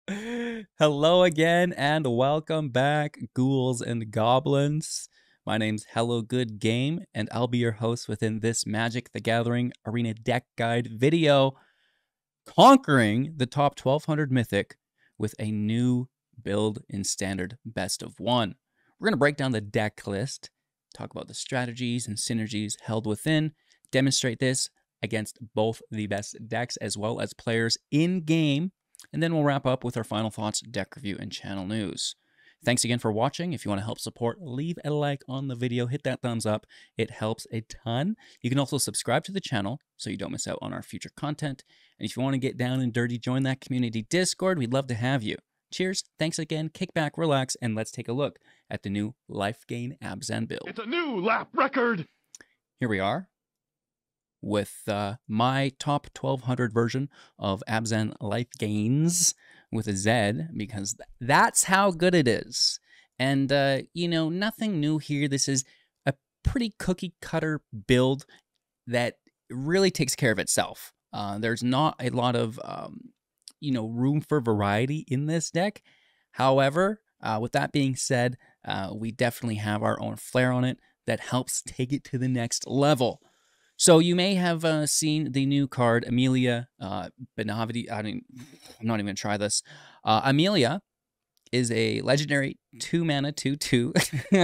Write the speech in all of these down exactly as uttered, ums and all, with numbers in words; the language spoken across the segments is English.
Hello again and welcome back, ghouls and goblins. My name's Hello Good Game, and I'll be your host within this Magic the Gathering Arena Deck Guide video, conquering the top twelve hundred Mythic with a new build in Standard Best of One. We're going to break down the deck list, talk about the strategies and synergies held within, demonstrate this against both the best decks as well as players in-game, and then we'll wrap up with our final thoughts, deck review, and channel news. Thanks again for watching. If you want to help support, leave a like on the video, hit that thumbs up. It helps a ton. You can also subscribe to the channel so you don't miss out on our future content. And if you want to get down and dirty, join that community Discord. We'd love to have you. Cheers, thanks again, kick back, relax, and let's take a look at the new Lifegain Abzan build. It's a new lap record! Here we are with uh, my top twelve hundred version of Abzan Lifegains with a Z, because th that's how good it is. And, uh, you know, nothing new here. This is a pretty cookie-cutter build that really takes care of itself. Uh, there's not a lot of, um, you know, room for variety in this deck. However, uh, with that being said, uh, we definitely have our own flair on it that helps take it to the next level. So you may have uh, seen the new card, Amalia uh, Benavides. I mean, I'm not even going to try this. Uh, Amalia is a legendary two mana two two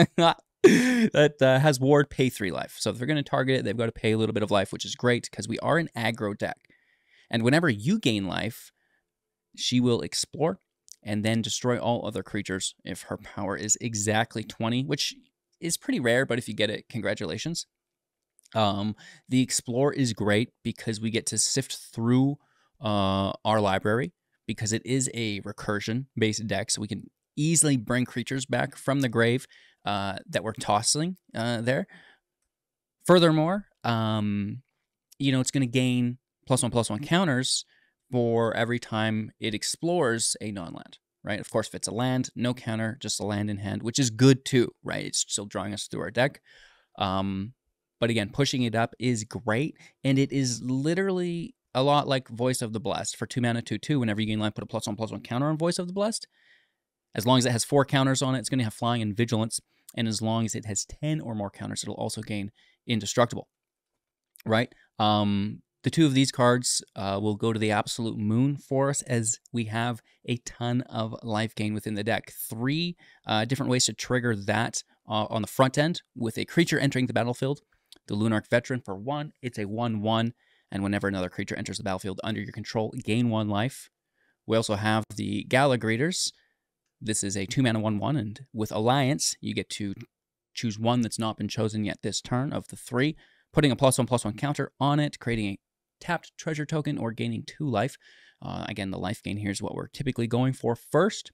that uh, has ward, pay three life. So if they're going to target it, they've got to pay a little bit of life, which is great because we are an aggro deck. And whenever you gain life, she will explore and then destroy all other creatures if her power is exactly twenty, which is pretty rare, but if you get it, congratulations. Um, the Explore is great because we get to sift through uh, our library because it is a recursion-based deck, so we can easily bring creatures back from the grave uh, that we're tossing uh, there. Furthermore, um, you know, it's going to gain plus one, plus one counters for every time it explores a non-land, right? Of course, if it's a land, no counter, just a land in hand, which is good too, right? It's still drawing us through our deck. Um... But again, pushing it up is great, and it is literally a lot like Voice of the Blessed. For two mana, two two, whenever you gain life, put a plus one, plus one counter on Voice of the Blessed. As long as it has four counters on it, it's going to have Flying and Vigilance, and as long as it has ten or more counters, it'll also gain Indestructible, right? Um, the two of these cards uh, will go to the absolute moon for us, as we have a ton of life gain within the deck. Three uh, different ways to trigger that uh, on the front end with a creature entering the battlefield. The Lunarch Veteran for one, it's a one one, and whenever another creature enters the battlefield under your control, gain one life. We also have the Gala Greeters. This is a two mana one one, and with Alliance, you get to choose one that's not been chosen yet this turn of the three, putting a plus one, plus one counter on it, creating a tapped treasure token, or gaining two life. Uh, again, the life gain here is what we're typically going for first.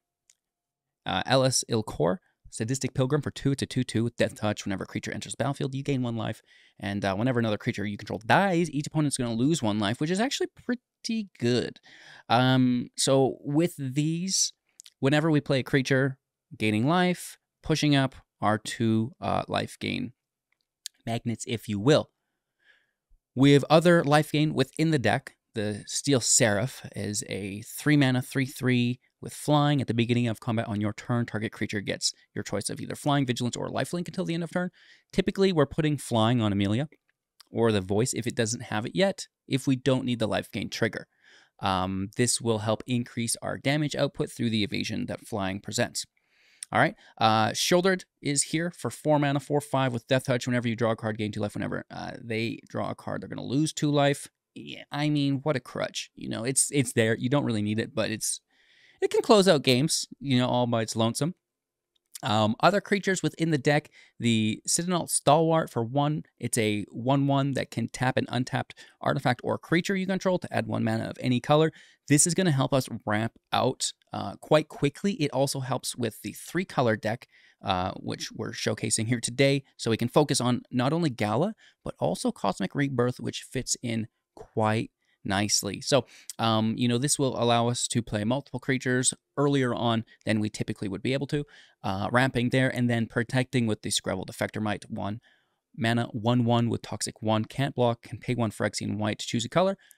Uh, Elas, il-Kor. Sadistic Pilgrim for two, it's a two two with Death Touch. Whenever a creature enters the battlefield, you gain one life. And uh, whenever another creature you control dies, each opponent's going to lose one life, which is actually pretty good. Um, so with these, whenever we play a creature, gaining life, pushing up our two uh, life gain magnets, if you will. We have other life gain within the deck. The Steel Seraph is a three mana, three three with flying. At the beginning of combat on your turn, target creature gets your choice of either flying, vigilance, or lifelink until the end of turn. Typically, we're putting flying on Amalia or the voice if it doesn't have it yet, if we don't need the life gain trigger. Um, this will help increase our damage output through the evasion that flying presents. All right, uh, Sheoldred is here for four mana, four five with Death Touch. Whenever you draw a card, gain two life. Whenever uh, they draw a card, they're going to lose two life. Yeah, I mean, what a crutch. You know, it's it's there. You don't really need it, but it's it can close out games, you know, all by its lonesome. Um, other creatures within the deck, the Citanul Stalwart for one. It's a one one that can tap an untapped artifact or creature you control to add one mana of any color. This is going to help us ramp out uh, quite quickly. It also helps with the three-color deck, uh, which we're showcasing here today, so we can focus on not only Gala, but also Cosmic Rebirth, which fits in quite nicely. So, um, you know, this will allow us to play multiple creatures earlier on than we typically would be able to, uh, ramping there, and then protecting with the Skrelv Defector Mite, one mana, one one with Toxic one, can't block, can pay one for Phyrexian White to choose a color,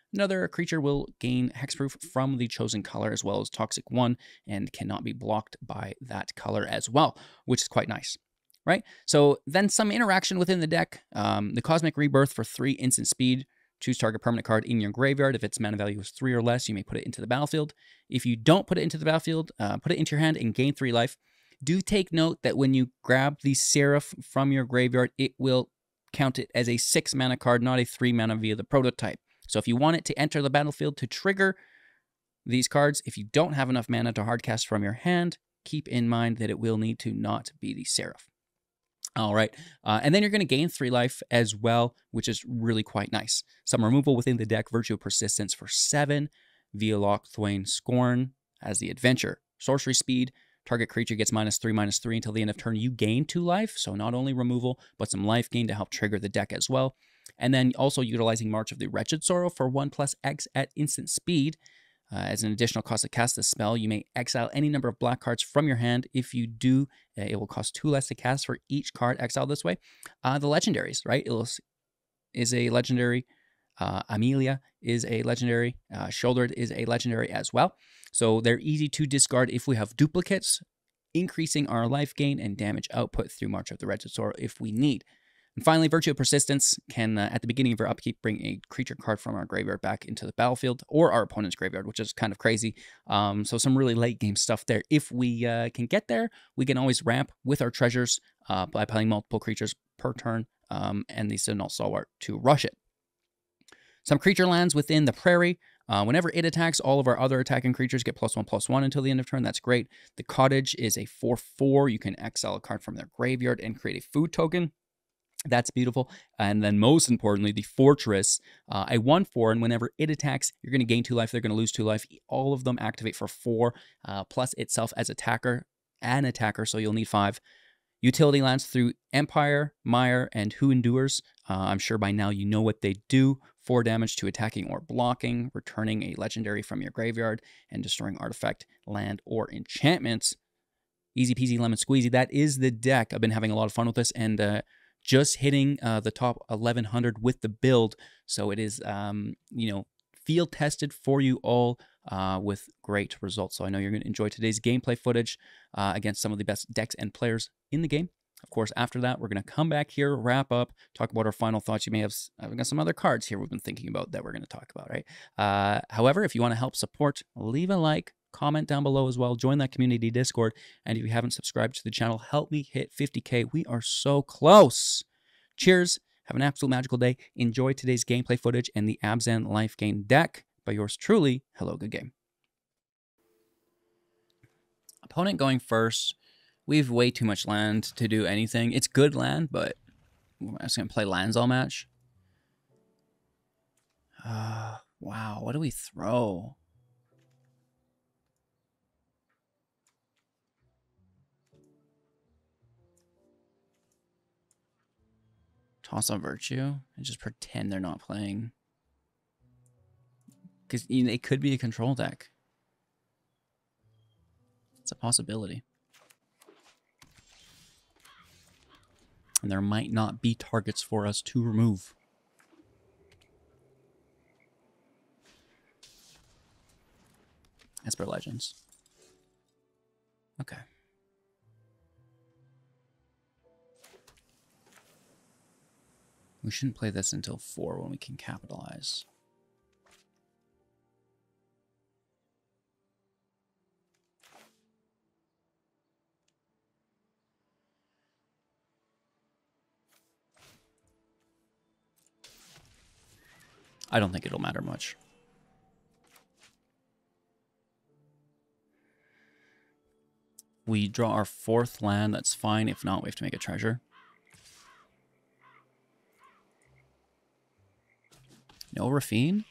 Another creature will gain hexproof from the chosen color as well as toxic one and cannot be blocked by that color as well, which is quite nice, right? So then some interaction within the deck. Um, the Cosmic Rebirth for three instant speed. Choose target permanent card in your graveyard. If its mana value is three or less, you may put it into the battlefield. If you don't put it into the battlefield, uh, put it into your hand and gain three life. Do take note that when you grab the Seraph from your graveyard, it will count it as a six mana card, not a three mana via the prototype. So if you want it to enter the battlefield to trigger these cards, if you don't have enough mana to hardcast from your hand, keep in mind that it will need to not be the Seraph. All right, uh, and then you're going to gain three life as well, which is really quite nice. Some removal within the deck, Virtue of Persistence for seven, via Thwain Scorn as the adventure. Sorcery speed, target creature gets minus three, minus three until the end of turn. You gain two life, so not only removal, but some life gain to help trigger the deck as well. And then also utilizing March of the Wretched Sorrow for one plus X at instant speed. Uh, as an additional cost to cast this spell, you may exile any number of black cards from your hand. If you do, uh, it will cost two less to cast for each card exiled this way. Uh, the legendaries, right? Elas is a legendary. Uh, Amalia is a legendary. Uh, Sheoldred is a legendary as well. So they're easy to discard if we have duplicates, increasing our life gain and damage output through March of the Wretched Sorrow if we need. And finally, Virtue of Persistence can, uh, at the beginning of our upkeep, bring a creature card from our graveyard back into the battlefield or our opponent's graveyard, which is kind of crazy. Um, so some really late game stuff there. If we uh, can get there, we can always ramp with our treasures uh, by playing multiple creatures per turn um, and the Citanul Stalwart to rush it. Some creature lands within the prairie. Uh, whenever it attacks, all of our other attacking creatures get plus one, plus one until the end of turn. That's great. The Cottage is a four four. You can exile a card from their graveyard and create a food token. That's beautiful. And then most importantly, the Fortress, uh, a one four, and whenever it attacks, you're going to gain two life, they're going to lose two life. All of them activate for four, uh, plus itself as attacker, an attacker, so you'll need five. Utility lands through Empire, Mire, and Who Endures. Uh, I'm sure by now you know what they do. Four damage to attacking or blocking, returning a legendary from your graveyard, and destroying artifact, land, or enchantments. Easy peasy lemon squeezy. That is the deck. I've been having a lot of fun with this, and uh, just hitting uh, the top eleven hundred with the build. So it is, um, you know, field tested for you all uh, with great results. So I know you're going to enjoy today's gameplay footage uh, against some of the best decks and players in the game. Of course, after that, we're going to come back here, wrap up, talk about our final thoughts. You may have I've got some other cards here we've been thinking about that we're going to talk about, right? Uh, however, if you want to help support, leave a like, comment down below as well, join that community Discord, and if you haven't subscribed to the channel, help me hit fifty K. We are so close. Cheers. Have an absolute magical day. Enjoy today's gameplay footage and the Abzan Lifegain deck by yours truly. Hello, good game. Opponent going first. We have way too much land to do anything. It's good land, but I'm just going to play lands all match. Uh, wow, what do we throw? Toss on Virtue and just pretend they're not playing. Because you know, it could be a control deck. It's a possibility. And there might not be targets for us to remove. As per Legends. Okay. We shouldn't play this until four when we can capitalize. I don't think it'll matter much. We draw our fourth land, that's fine. If not, we have to make a treasure. No Rafine?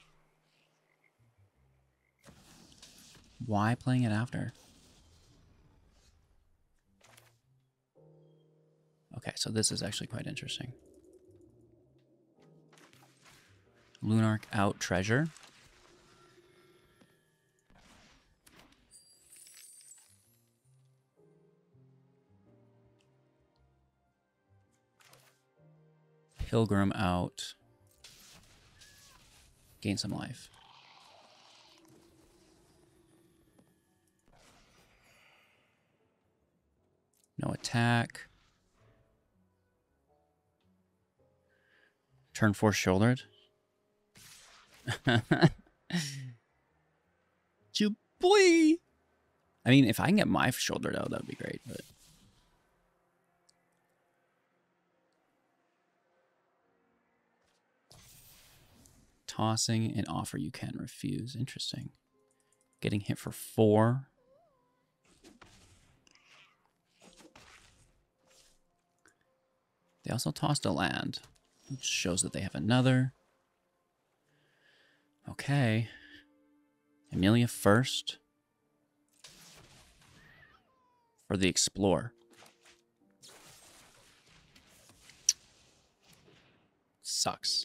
Why playing it after? Okay, so this is actually quite interesting. Lunarch out treasure. Pilgrim out. Gain some life. No attack. Turn four Sheoldred. Boy. I mean, if I can get my Sheoldred out, that would be great, but tossing an offer you can't refuse. Interesting. Getting hit for four. They also tossed a land, which shows that they have another. Okay. Amalia first. For the Explore. Sucks.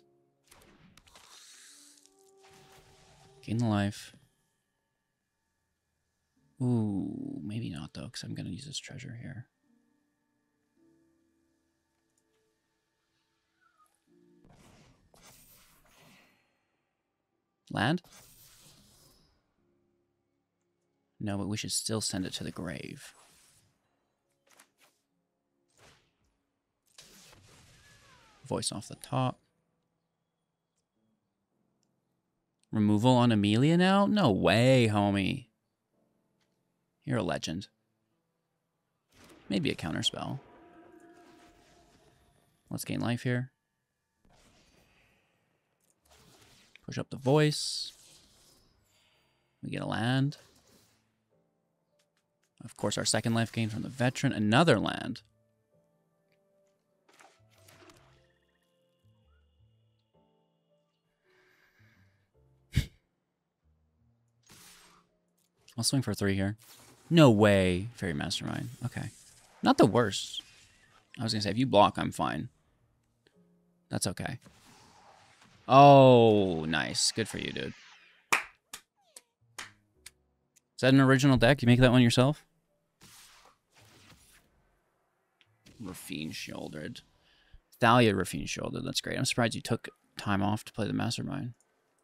Gain the life. Ooh, maybe not though, because I'm going to use this treasure here. Land? No, but we should still send it to the grave. Voice off the top. Removal on Amalia now? No way, homie. You're a legend. Maybe a counterspell. Let's gain life here. Push up the voice. We get a land. Of course, our second life gain from the veteran. Another land. I'll swing for three here. No way. Fairy Mastermind. Okay. Not the worst. I was going to say, if you block, I'm fine. That's okay. Oh, nice. Good for you, dude. Is that an original deck? You make that one yourself? Rafine Sheoldred. Thalia Rafine Sheoldred. That's great. I'm surprised you took time off to play the Mastermind.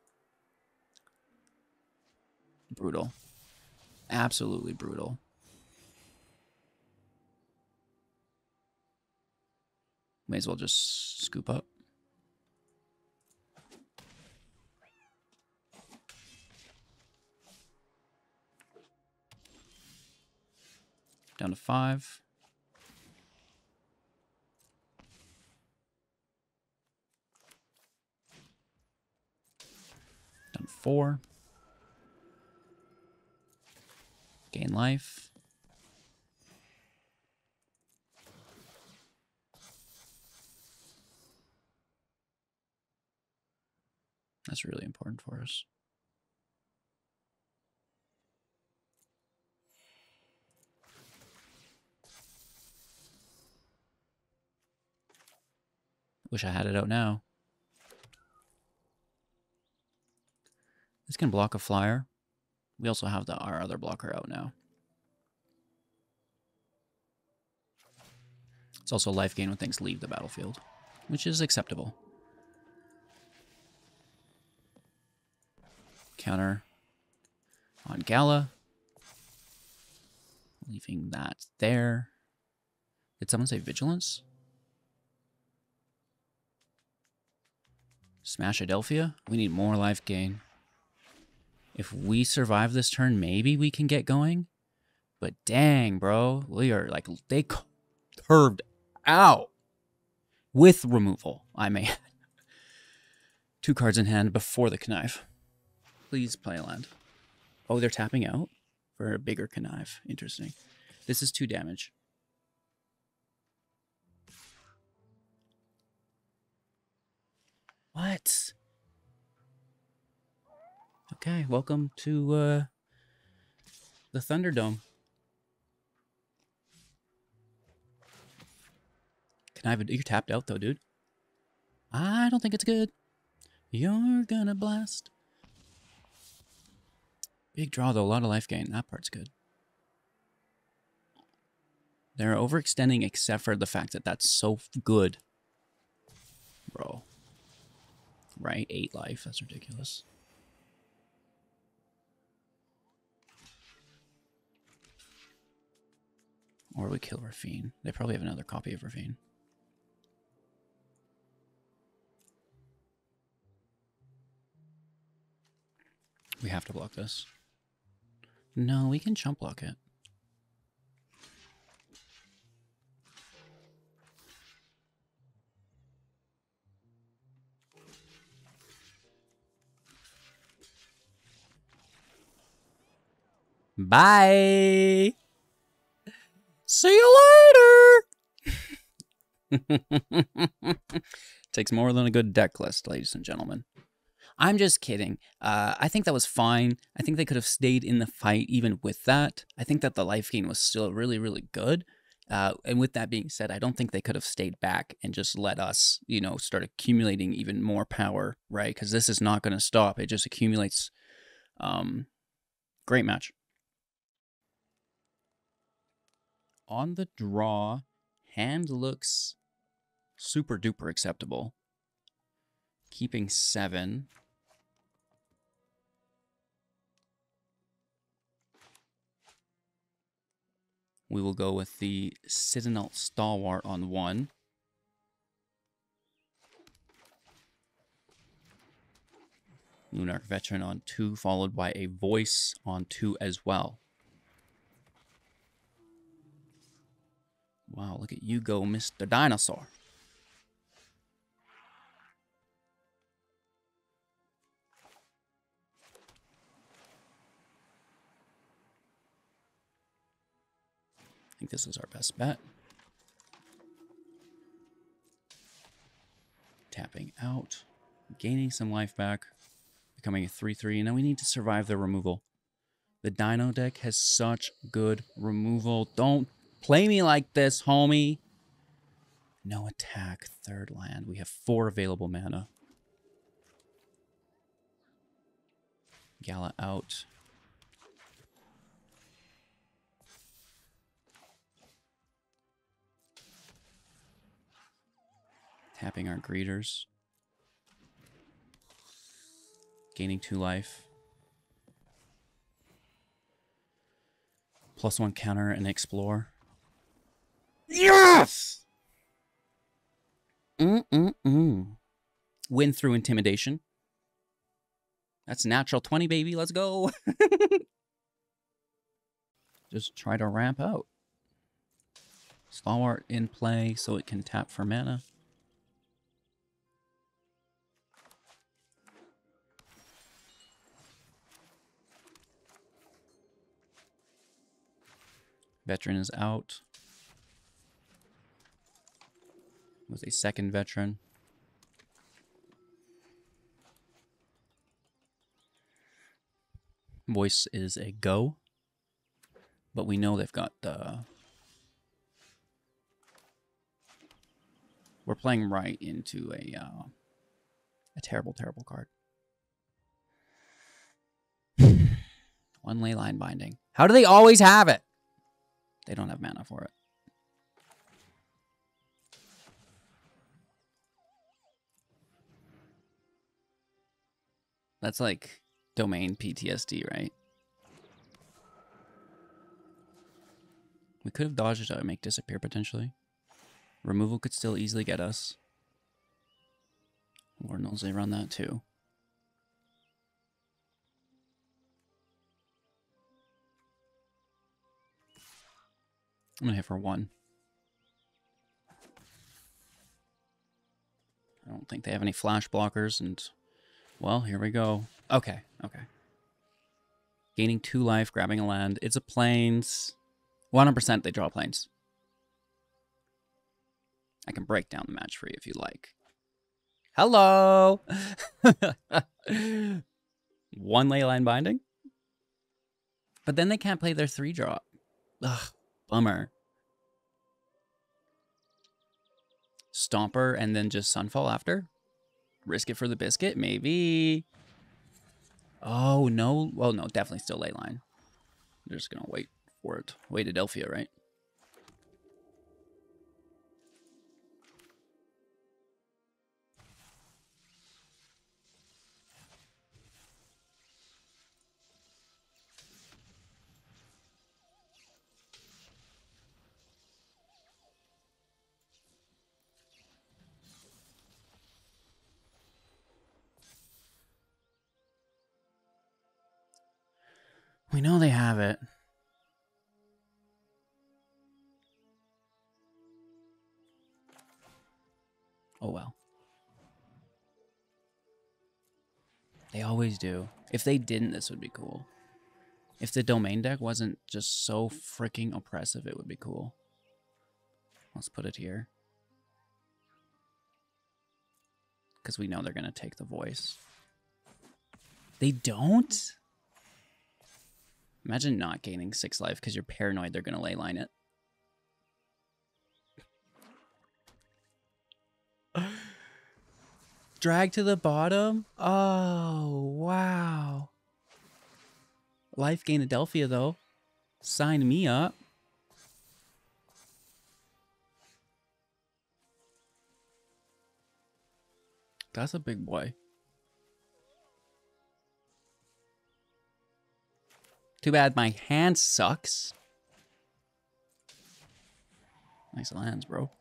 Brutal. Absolutely brutal. May as well just scoop up. Down to five. Down to four. Gain life. That's really important for us. Wish I had it out now. This can block a flyer. We also have the our other blocker out now. It's also life gain when things leave the battlefield, which is acceptable. Counter on Gala. Leaving that there. Did someone say Vigilance? Smash Adelphia? We need more life gain. If we survive this turn, maybe we can get going. But dang, bro. We are like, they curved out. With removal, I may add. Two cards in hand before the connive. Please play a land. Oh, they're tapping out for a bigger connive. Interesting. This is two damage. What? Okay, welcome to uh, the Thunderdome. Connive, you're tapped out though, dude. I don't think it's good. You're gonna blast. Big draw, though. A lot of life gain. That part's good. They're overextending except for the fact that that's so good. Bro. right? Eight life. That's ridiculous. Or we kill Rafine. They probably have another copy of Rafine. We have to block this. No, we can chump block it. Bye. See you later. Takes more than a good deck list, ladies and gentlemen. I'm just kidding. Uh, I think that was fine. I think they could have stayed in the fight even with that. I think that the life gain was still really, really good. Uh, and with that being said, I don't think they could have stayed back and just let us, you know, start accumulating even more power, right? Because this is not going to stop. It just accumulates. Um, great match. On the draw, hand looks super duper acceptable. Keeping seven. We will go with the Citanul Stalwart on one. Lunarch Veteran on two, followed by a Voice on two as well. Wow, look at you go, Mister Dinosaur. I think this is our best bet. Tapping out, gaining some life back, becoming a three three. Now we need to survive the removal. The Dino deck has such good removal. Don't play me like this, homie. No attack, third land. We have four available mana. Gala out. Tapping our Greeters. Gaining two life. Plus one counter and explore. Yes! Mm-mm-mm. Win through intimidation. That's natural twenty, baby. Let's go. Just try to ramp out. Stalwart in play so it can tap for mana. Veteran is out. With a second veteran. Voice is a go. But we know they've got uh we're playing right into a uh a terrible, terrible card. One Leyline Binding. How do they always have it? They don't have mana for it. That's like domain P T S D, right? We could have dodged it out and make disappear potentially. Removal could still easily get us. Lord knows they run that too. I'm gonna hit for one. I don't think they have any flash blockers, and well, here we go. Okay, okay. Gaining two life, grabbing a land. It's a plains. one hundred percent they draw plains. I can break down the match for you if you like. Hello! One Leyline Binding. But then they can't play their three drop. Ugh, bummer. Stomper and then just Sunfall after? Risk it for the biscuit? Maybe. Oh, no. Well, no, definitely still Leyline. They're just going to wait for it. Wait Adelphia, right? We know they have it. Oh well. They always do. If they didn't, this would be cool. If the domain deck wasn't just so freaking oppressive, it would be cool. Let's put it here. Because we know they're going to take the voice. They don't? Imagine not gaining six life because you're paranoid they're going to leyline it. Drag to the bottom? Oh, wow. Lifegain Adelphia, though. Sign me up. That's a big boy. Too bad my hand sucks. Nice lands, bro.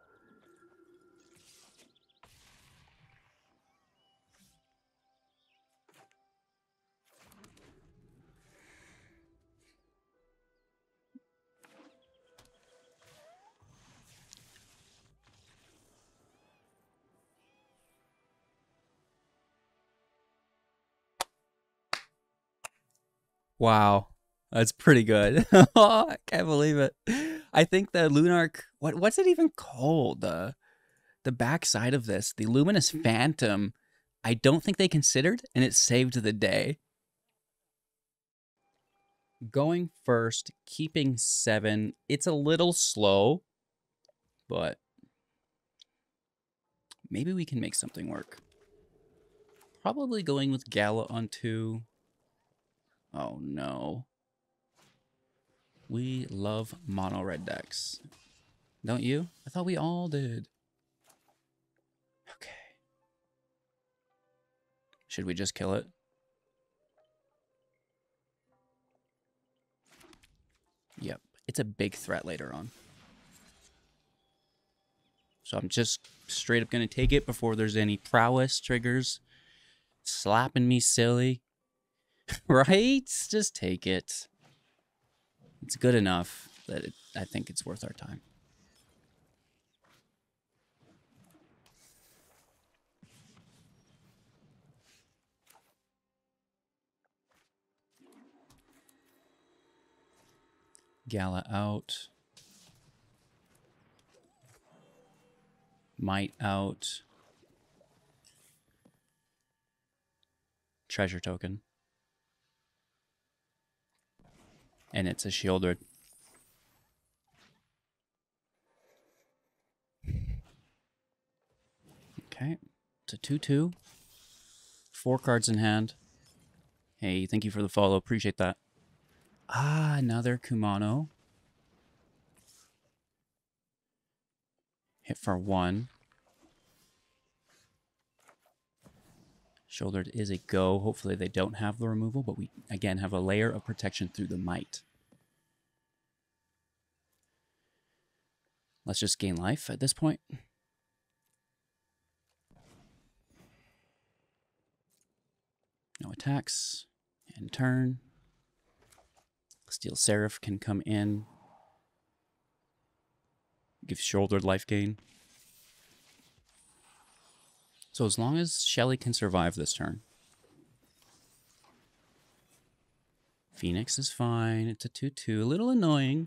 Wow, that's pretty good. Oh, I can't believe it. I think the Lunarch, what what's it even called? The the backside of this, the Luminous Phantom. I don't think they considered, and it saved the day. Going first, keeping seven. It's a little slow, but maybe we can make something work. Probably going with Gala on two. Oh no. We love mono red decks. Don't you? I thought we all did. Okay. Should we just kill it? Yep. It's a big threat later on. So I'm just straight up going to take it before there's any prowess triggers slapping me silly. Right? Just take it. It's good enough that it, I think it's worth our time. Gala out. Mite out. Treasure token. And it's a Sheoldred. Okay. It's a two two. Four cards in hand. Hey, thank you for the follow. Appreciate that. Ah, another Kumano. Hit for one. Sheoldred is a go. Hopefully they don't have the removal, but we, again, have a layer of protection through the Mite. Let's just gain life at this point. No attacks. End turn. Steel Seraph can come in. Give Sheoldred life gain. So as long as Shelly can survive this turn. Phoenix is fine. It's a two two. A little annoying.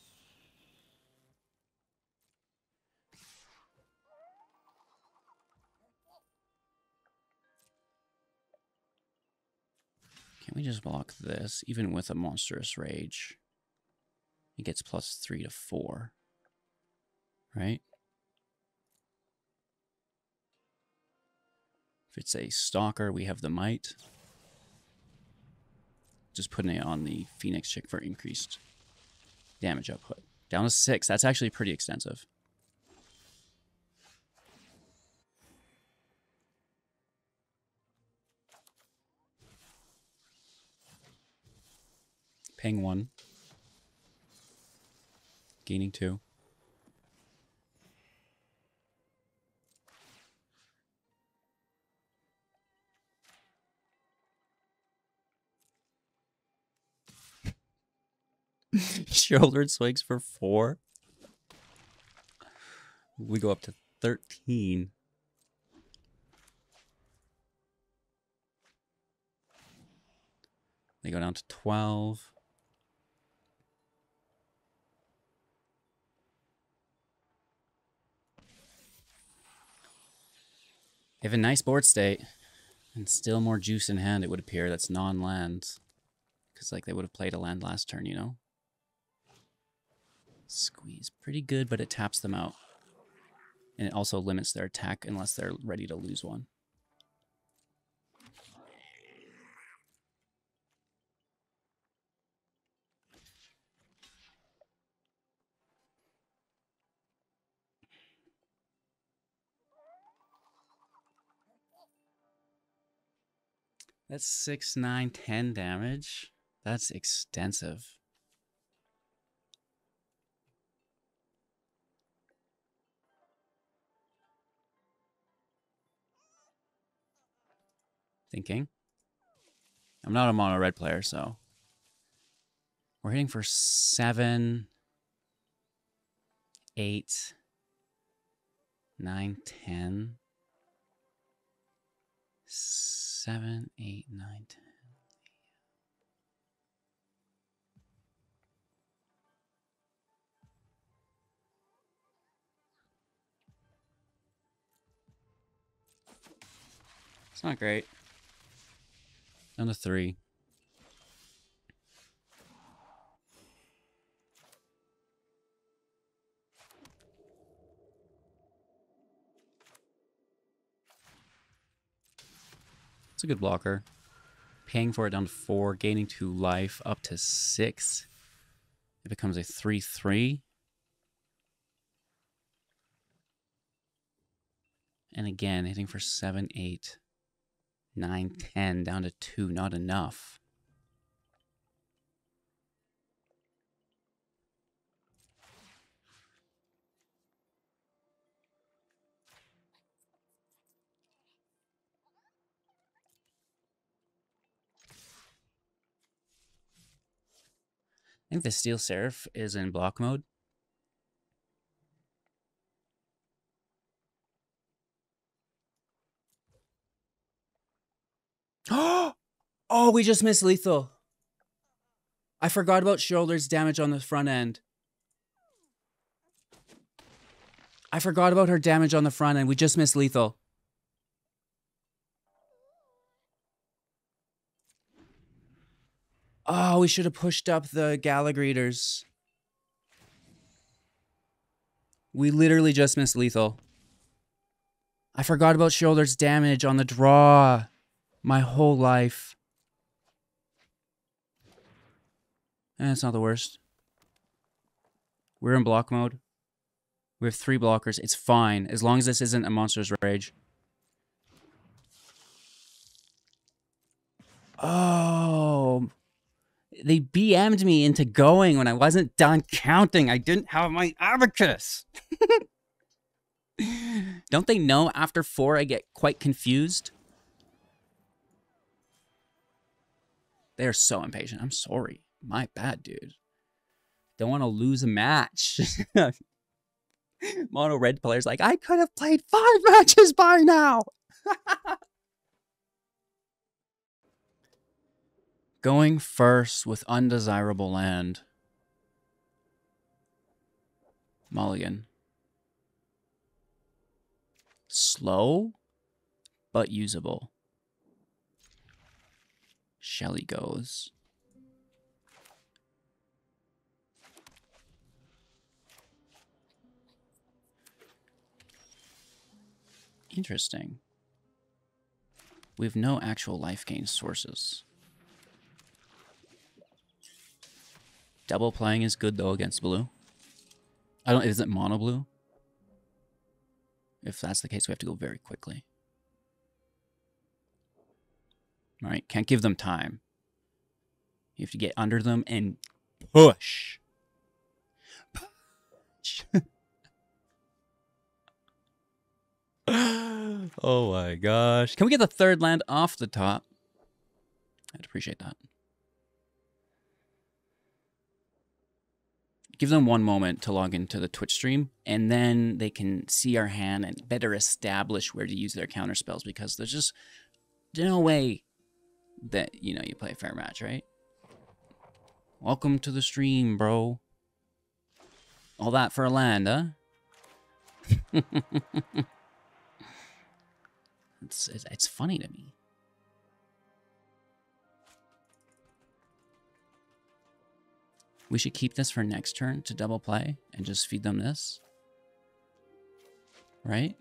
Can we just block this? Even with a Monstrous Rage. He gets plus three to four. Right? If it's a Stalker, we have the Mite. Just putting it on the Phoenix chick for increased damage output. Down to six. That's actually pretty extensive. Paying one. Gaining two. Sheoldred swings for four. We go up to thirteen. They go down to twelve. They have a nice board state. And still more juice in hand, it would appear, that's non-land. Because, like, they would have played a land last turn, you know? Squeeze. Pretty good, but it taps them out. And it also limits their attack unless they're ready to lose one. That's six, nine, ten damage. That's extensive. Thinking. I'm not a mono red player, so we're hitting for seven, eight, nine, ten. Seven, eight, nine, ten. It's not great. Down to three. It's a good blocker. Paying for it down to four, gaining two life, up to six. It becomes a three three. And again, hitting for seven, eight, nine, ten, down to two, not enough. I think the Steel Seraph is in block mode. Oh, we just missed lethal. I forgot about Sheoldred's damage on the front end. I forgot about her damage on the front end. We just missed lethal. Oh, we should have pushed up the Gala Greeters. We literally just missed lethal. I forgot about Sheoldred's damage on the draw. My whole life. And it's not the worst. We're in block mode. We have three blockers. It's fine. As long as this isn't a Monster's Rage. Oh. They B M'd me into going when I wasn't done counting. I didn't have my abacus. Don't they know after four I get quite confused? They are so impatient. I'm sorry. My bad, dude. Don't want to lose a match. Mono red players like, I could have played five matches by now. Going first with undesirable land. Mulligan. Slow, but usable. Shelly goes. Interesting. We have no actual life gain sources. Double playing is good though against blue. I don't. Is it mono blue? If that's the case, we have to go very quickly. All right, can't give them time. You have to get under them and push. Push. Oh my gosh. Can we get the third land off the top? I'd appreciate that. give them one moment to log into the Twitch stream, and then they can see our hand and better establish where to use their counter spells, because there's just no way that, you know, you play a fair match, right? Welcome to the stream, bro. All that for a land, huh? it's, it's, it's funny to me. We should keep this for next turn to double play and just feed them this. Right?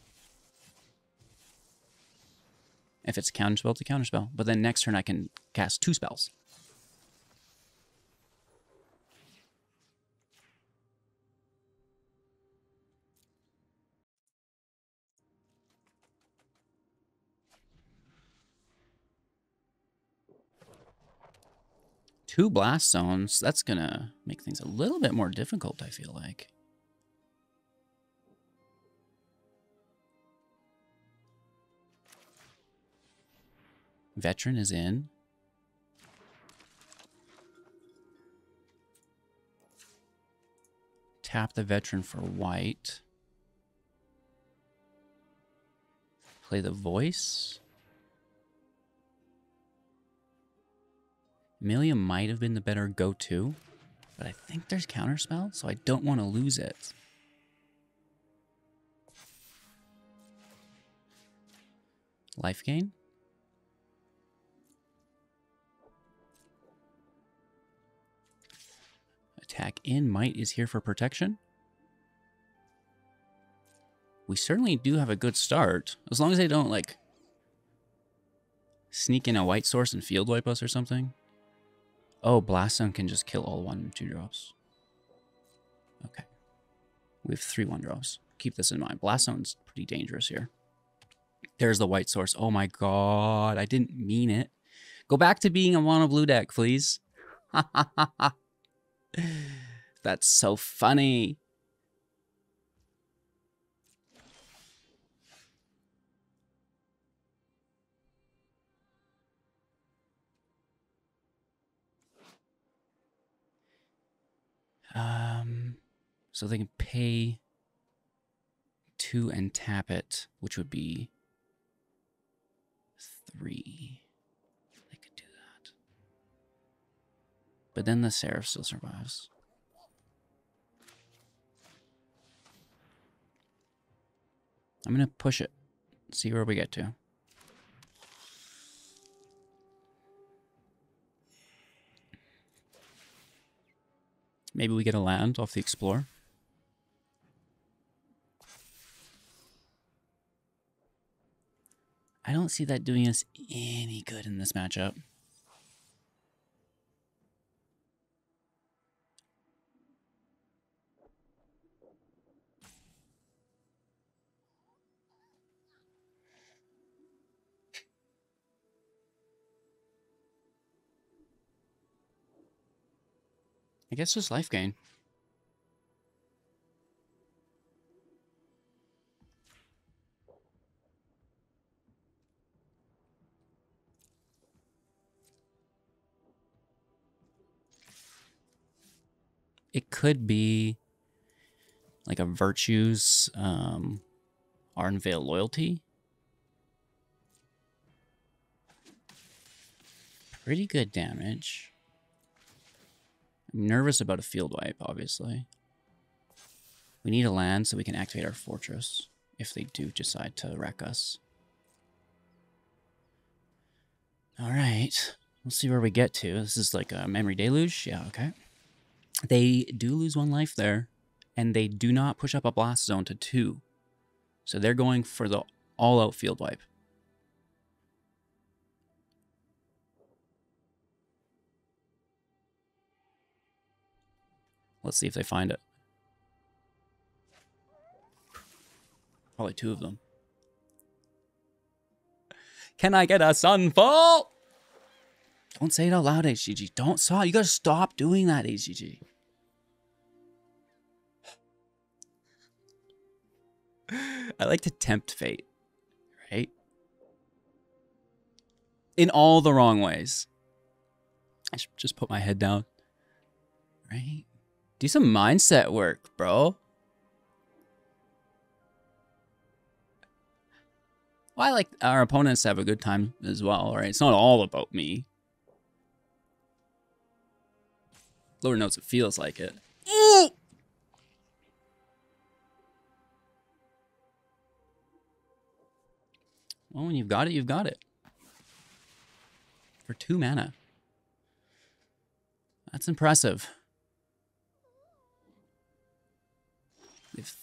If it's counterspell to counterspell. But then next turn I can cast two spells. Two blast zones, that's gonna make things a little bit more difficult, I feel like. Veteran is in. Tap the Veteran for white. Play the Voice. Amalia might have been the better go-to, but I think there's counterspell, so I don't want to lose it. Lifegain. Attack in. Mite is here for protection. We certainly do have a good start, as long as they don't, like, sneak in a white source and field wipe us or something. Oh, Blast Zone can just kill all one and two drops. Okay. We have three one drops. Keep this in mind. Blast Zone's pretty dangerous here. There's the white source. Oh my god, I didn't mean it. Go back to being a mono blue deck, please. That's so funny. Um, so they can pay two and tap it, which would be three. They could do that. But then the Seraph still survives. I'm going to push it. See where we get to. Maybe we get a land off the Explore. I don't see that doing us any good in this matchup. I guess just Lifegain. It could be like a Virtues um, Ardenvale Loyalty. Pretty good damage. I'm nervous about a field wipe, obviously. We need a land so we can activate our fortress if they do decide to wreck us. Alright, we'll see where we get to. This is like a memory deluge. Yeah, okay. They do lose one life there, and they do not push up a blast zone to two. So they're going for the all-out field wipe. Let's see if they find it. Probably two of them. Can I get a sunfall? Don't say it out loud, H G G. Don't stop. You gotta stop doing that, H G G. I like to tempt fate, right? In all the wrong ways. I should just put my head down. Right? Do some mindset work, bro. Well, I like our opponents to have a good time as well, right? It's not all about me. Lord knows it feels like it. Ooh! Well, when you've got it, you've got it. For two mana. That's impressive. If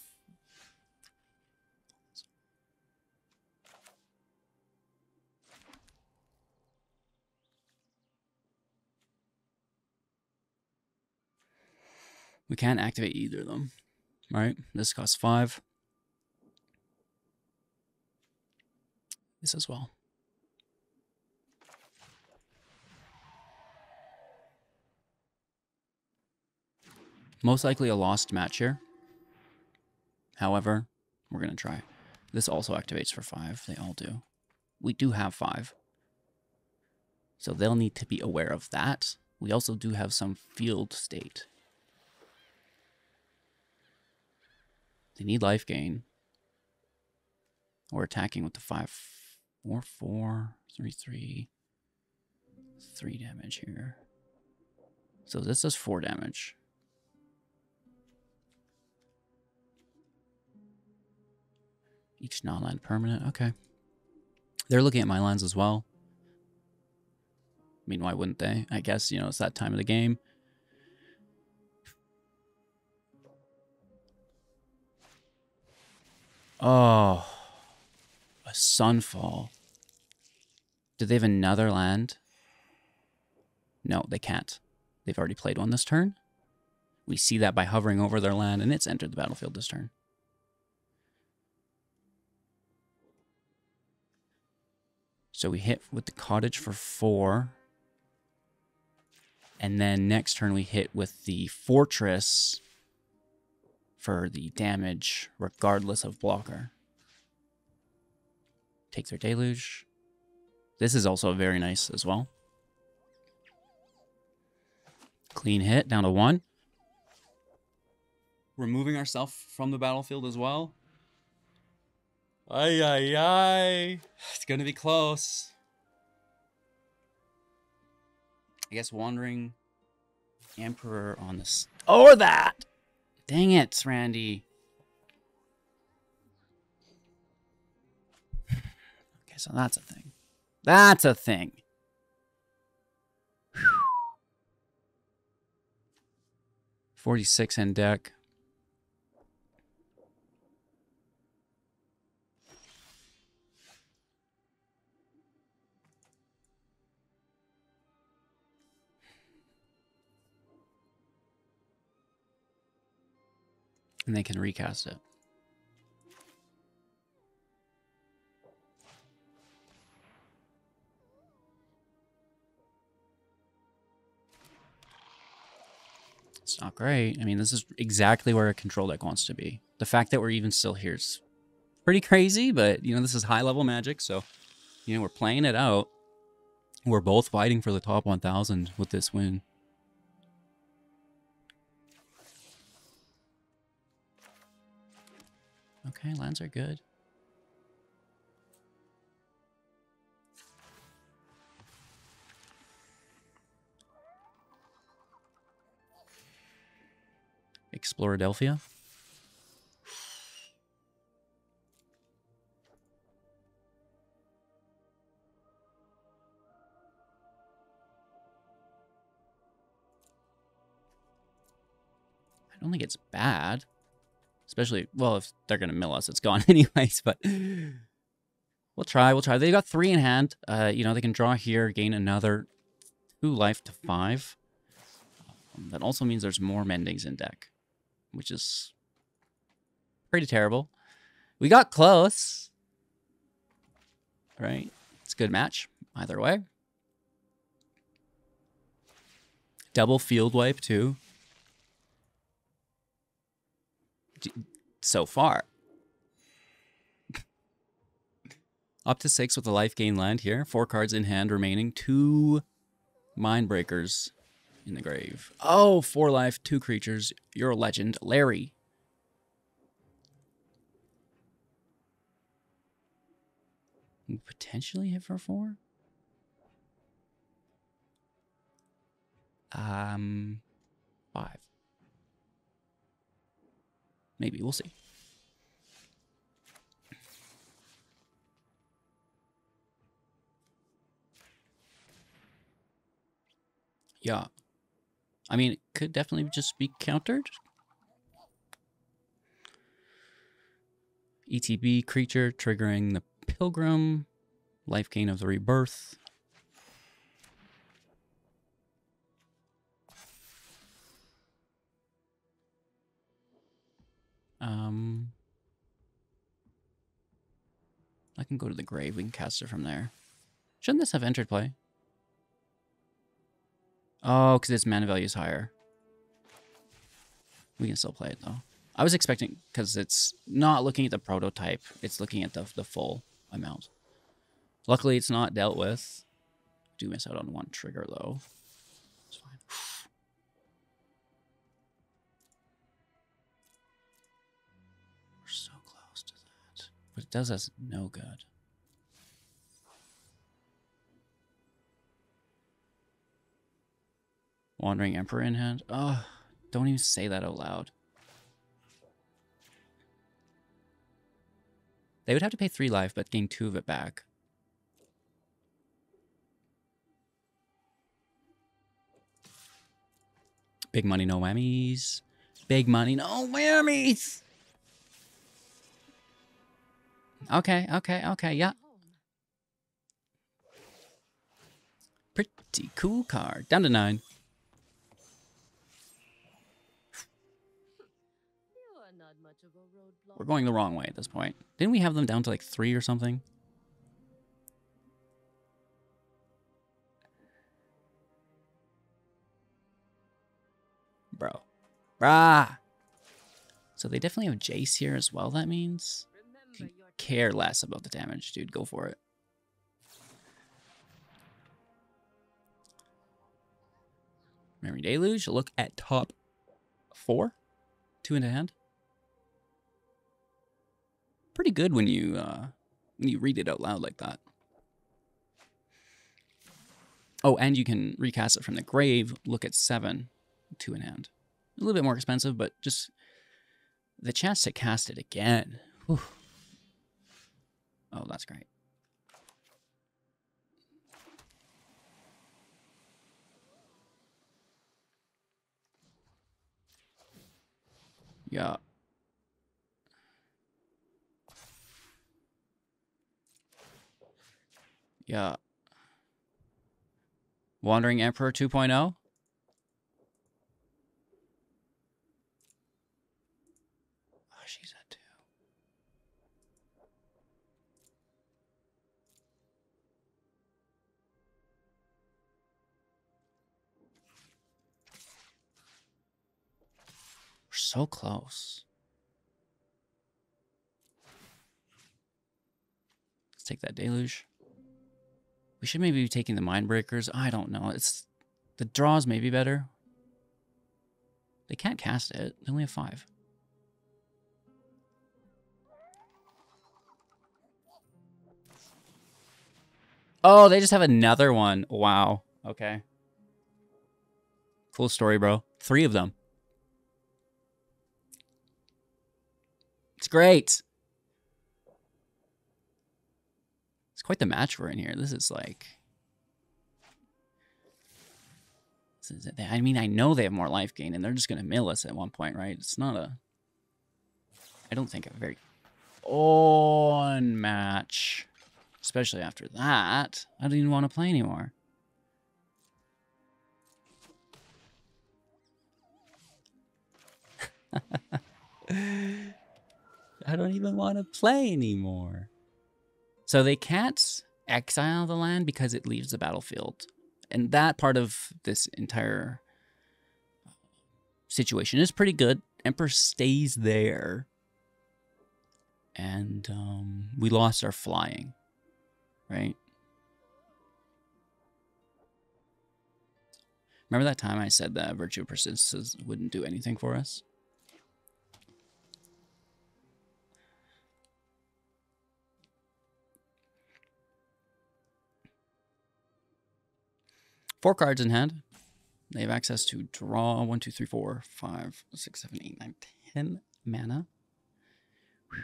we can't activate either of them, right? This costs five. This as well. Most likely a lost match here. However, we're going to try. This also activates for five. They all do. We do have five. So they'll need to be aware of that. We also do have some field state. They need life gain. We're attacking with the five, four, four, three, three. Three damage here. So this does four damage. Each non-land permanent. Okay. They're looking at my lands as well. I mean, why wouldn't they? I guess, you know, it's that time of the game. Oh. A Sunfall. Do they have another land? No, they can't. They've already played one this turn. We see that by hovering over their land, and it's entered the battlefield this turn. So we hit with the cottage for four. And then next turn we hit with the fortress for the damage regardless of blocker. Take their deluge. This is also very nice as well. Clean hit down to one. Removing ourselves from the battlefield as well. Ay, ay, ay. It's going to be close. I guess Wandering Emperor on this. Oh, that! Dang it, Randy. Okay, so that's a thing. That's a thing. forty-six in deck. And they can recast it. It's not great. I mean, this is exactly where a control deck wants to be. The fact that we're even still here is pretty crazy, but, you know, this is high-level Magic, so, you know, we're playing it out. We're both fighting for the top one thousand with this win. Okay, lands are good. Exploradelphia. I don't think it's bad. Especially, well, if they're going to mill us, it's gone anyways, but we'll try, we'll try. They got three in hand. Uh, you know, they can draw here, gain another two life to five. Um, that also means there's more mendings in deck, which is pretty terrible. We got close. Right? It's a good match, either way. Double field wipe, too. So far. Up to six with the life gain land here. Four cards in hand remaining. Two Mindbreakers in the grave. Oh, four life, two creatures. You're a legend. Larry. Potentially hit for four? Um, five. Maybe, we'll see. Yeah. I mean, it could definitely just be countered. E T B creature triggering the Pilgrim. Lifegain of the Rebirth. Um, I can go to the grave. We can cast it from there. Shouldn't this have entered play? Oh, because its mana value is higher. We can still play it, though. I was expecting, because it's not looking at the prototype. It's looking at the, the full amount. Luckily, it's not dealt with. Do miss out on one trigger, though. It's fine. We're so close to that. But it does us no good. Wandering Emperor in hand? Oh, don't even say that out loud. They would have to pay three life, but gain two of it back. Big money, no whammies. Big money, no whammies. Okay, okay, okay, yeah. Pretty cool card. Down to nine. We're going the wrong way at this point. Didn't we have them down to like three or something? Bro. Brah. So they definitely have Jace here as well, that means. Can care less about the damage, dude. Go for it. Memory Deluge. Look at top four. Two in hand. Pretty good when you uh, when you read it out loud like that. Oh, and you can recast it from the grave. Look at seven. Two in hand. A little bit more expensive, but just the chance to cast it again. Whew. Oh, that's great. Yeah. Yeah. Wandering Emperor two point oh. Oh, she's at two. We're so close. Let's take that Deluge. We should maybe be taking the Mindbreakers. I don't know. It's the draws may be better. They can't cast it. They only have five. Oh, they just have another one. Wow. Okay. Cool story, bro. Three of them. It's great. It's quite the match we're in here. This is like... This is, I mean, I know they have more life gain, and they're just going to mill us at one point, right? It's not a... I don't think a very on match. Especially after that. I don't even want to play anymore. I don't even want to play anymore. So they can't exile the land because it leaves the battlefield. And that part of this entire situation is pretty good. Emperor stays there. And um, we lost our flying. Right? Remember that time I said that Virtue of Persistence wouldn't do anything for us? Four cards in hand. They have access to draw one, two, three, four, five, six, seven, eight, nine, ten mana. Whew.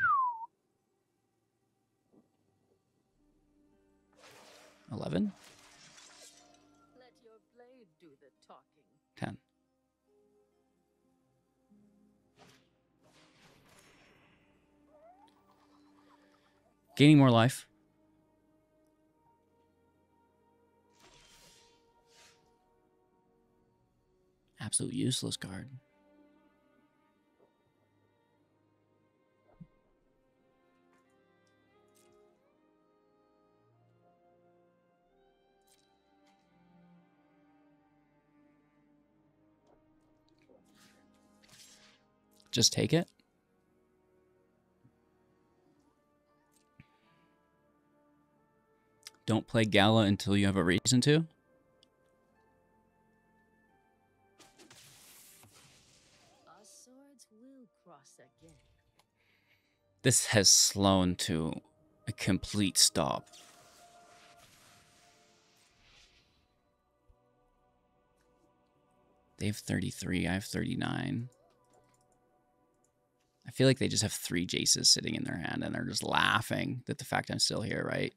Eleven. Let your blade do the talking. Ten. Gaining more life. Absolute useless card. Just take it. Don't play Gala until you have a reason to. Our swords will cross again. This has slowed to a complete stop. They have thirty-three, I have thirty-nine. I feel like they just have three Jaces sitting in their hand and they're just laughing at the fact I'm still here, right?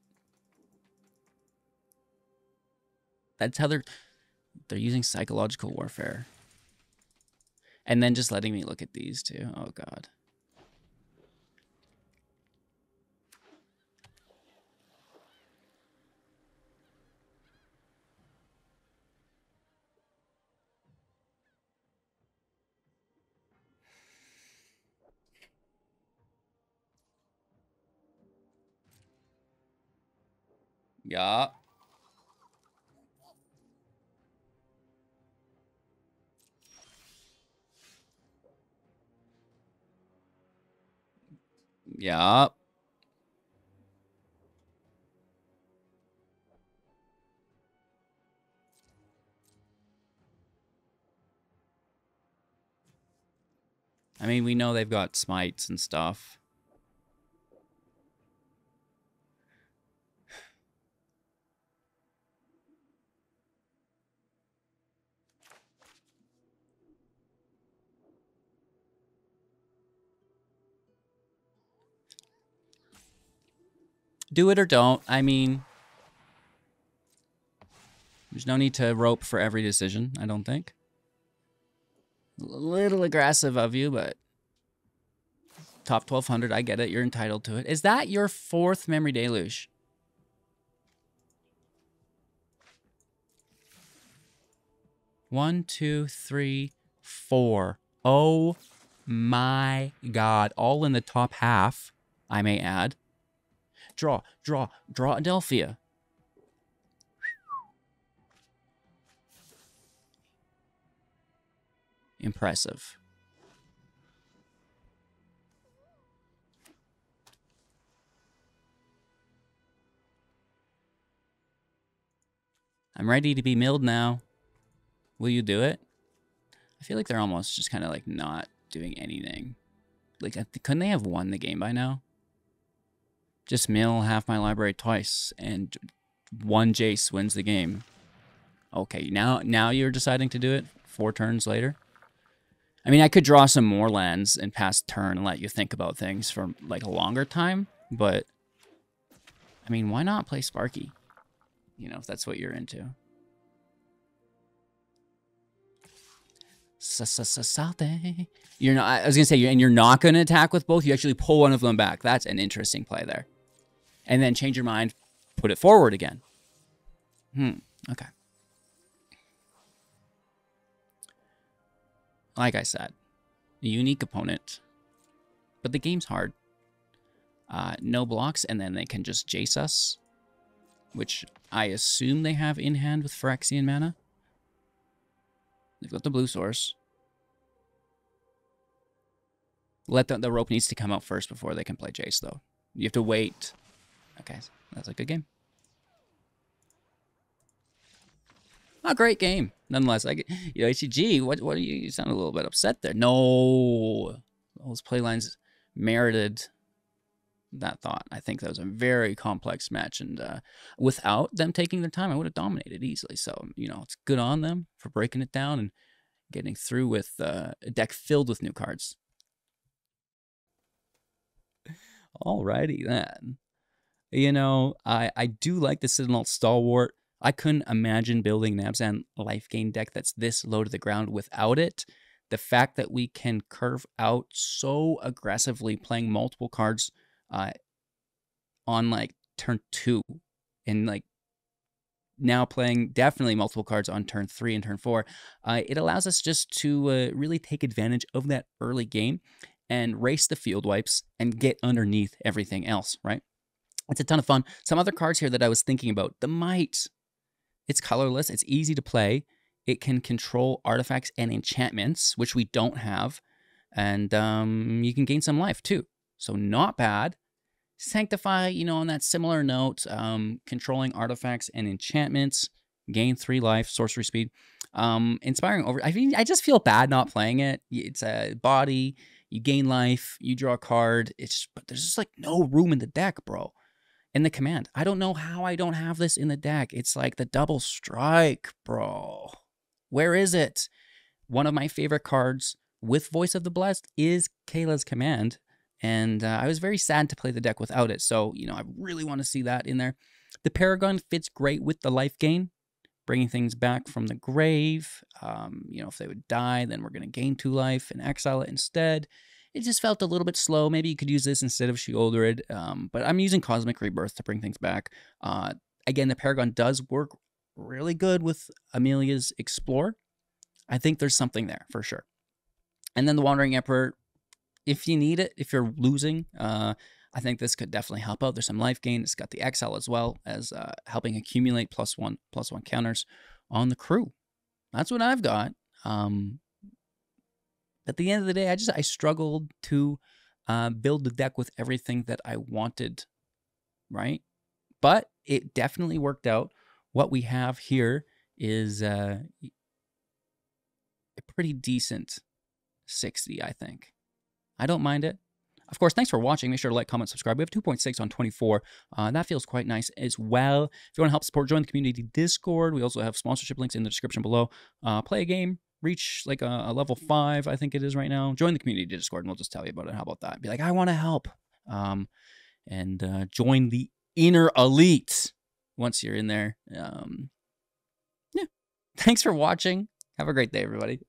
That's how they're they're using psychological warfare. And then just letting me look at these too. Oh god. Yeah. Yeah. I mean, we know they've got smites and stuff. Do it or don't. I mean, there's no need to rope for every decision, I don't think. A little aggressive of you, but top twelve hundred, I get it. You're entitled to it. Is that your fourth Memory Deluge? One, two, three, four. Oh my god. All in the top half, I may add. Draw, draw, draw Adelphia. Impressive. I'm ready to be milled now. Will you do it? I feel like they're almost just kind of like not doing anything. Like, couldn't they have won the game by now? Just mill half my library twice, and one Jace wins the game. Okay, now now you're deciding to do it four turns later? I mean, I could draw some more lands and pass turn and let you think about things for like a longer time, but I mean, why not play Sparky? You know, if that's what you're into. Salte. You're not. I was gonna say, and you're not gonna attack with both. You actually pull one of them back. That's an interesting play there. And then change your mind, put it forward again. Hmm. Okay. Like I said, a unique opponent, but the game's hard. Uh, no blocks, and then they can just Jace us, which I assume they have in hand with Phyrexian mana. They've got the blue source. Let the, the rope needs to come out first before they can play Jace, though. You have to wait. Okay, that's a good game. a great game nonetheless. I, you know, H T G, what what are you? You sound a little bit upset there. No, those playlines merited that thought. I think that was a very complex match, and uh, without them taking their time, I would have dominated easily. So, you know, it's good on them for breaking it down and getting through with uh, a deck filled with new cards. Alrighty then. You know, I, I do like the Citanul Stalwart. I couldn't imagine building an Abzan Lifegain deck that's this low to the ground without it. The fact that we can curve out so aggressively, playing multiple cards uh, on like turn two, and like now playing definitely multiple cards on turn three and turn four, uh, it allows us just to uh, really take advantage of that early game and race the field wipes and get underneath everything else, right? It's a ton of fun. Some other cards here that I was thinking about. The Mite. It's colorless. It's easy to play. It can control artifacts and enchantments, which we don't have. And um, you can gain some life too. So not bad. Sanctify, you know, on that similar note, um, controlling artifacts and enchantments, gain three life, sorcery speed. Um, inspiring over. I mean, I just feel bad not playing it. It's a body. You gain life. You draw a card. It's but there's just like no room in the deck, bro. And the command. I don't know how I don't have this in the deck. It's like the double strike, bro. Where is it? One of my favorite cards with Voice of the Blessed is Kayla's command. And uh, I was very sad to play the deck without it. So, you know, I really want to see that in there. The Paragon fits great with the Lifegain, bringing things back from the grave. Um, you know, if they would die, then we're going to gain two life and exile it instead. It just felt a little bit slow. Maybe you could use this instead of Sheoldred. Um, but I'm using Cosmic Rebirth to bring things back. Uh, again, the Paragon does work really good with Amelia's Explore. I think there's something there for sure. And then the Wandering Emperor, if you need it, if you're losing, uh, I think this could definitely help out. There's some life gain. It's got the exile as well as uh, helping accumulate plus one, plus one counters on the crew. That's what I've got. Um, at the end of the day, I just I struggled to uh, build the deck with everything that I wanted, right? But it definitely worked out. What we have here is uh, a pretty decent sixty, I think. I don't mind it. Of course, thanks for watching. Make sure to like, comment, subscribe. We have two point six on twenty-four. Uh, that feels quite nice as well. If you want to help support, join the community Discord. We also have sponsorship links in the description below. Uh, play a game. Reach like a, a level five, I think it is right now. Join the community Discord, and we'll just tell you about it. How about that? Be like, I want to help. Um, and uh, join the inner elite once you're in there. Um, yeah. Thanks for watching. Have a great day, everybody.